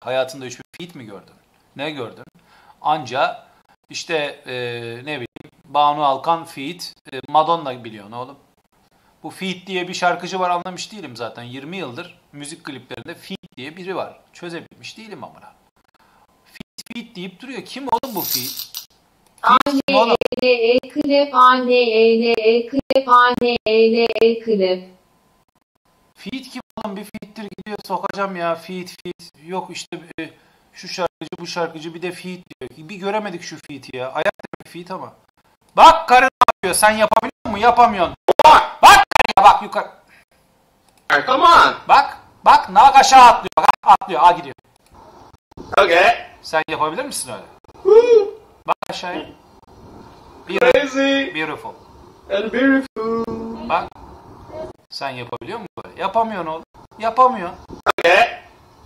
Hayatında hiçbir feat mi gördün? Ne gördün? Anca işte ne bileyim Banu Alkan feat, Madonna biliyorsun oğlum. Bu feat diye bir şarkıcı var anlamış değilim zaten. 20 yıldır müzik kliplerinde feat diye biri var. Çözebilmiş değilim amına. Feat deyip duruyor. Kim oğlum bu feat? Anne ele klep, anne ele klep, anne ele klep. Feat kim oğlum? Bir feat'tir gidiyor sokacağım ya. Feat. Yok işte şu şarkıcı bu şarkıcı bir de feat diyor. Bir göremedik şu feat'i ya. Ayak demek feat ama. Bak karın yapıyor. Sen yapabiliyor musun? Yapamıyorsun. Bak karıya bak yukarı. Come on. Bak nak aşağı atlıyor. Bak atlıyor. Gidiyor. Okay. Sen yapabilir misin öyle? Bak aşağıya. Crazy. Beautiful. And beautiful. Bak. Sen yapabiliyor musun böyle? Yapamıyorsun oğlum. Yapamıyorsun. Okay.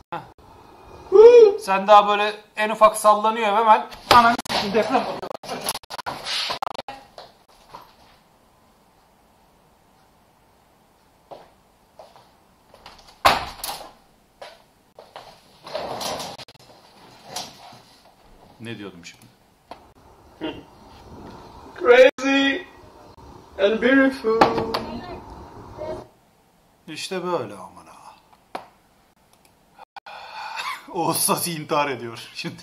Sen daha böyle en ufak sallanıyor hemen. Ananı deprem oluyor. Ne diyordum şimdi? Crazy and beautiful. İşte böyle aman ha. Oğuz Sasi intihar ediyor. Şimdi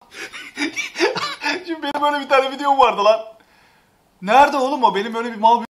benim böyle bir tane videom vardı lan. Nerede oğlum o? Benim öyle bir mal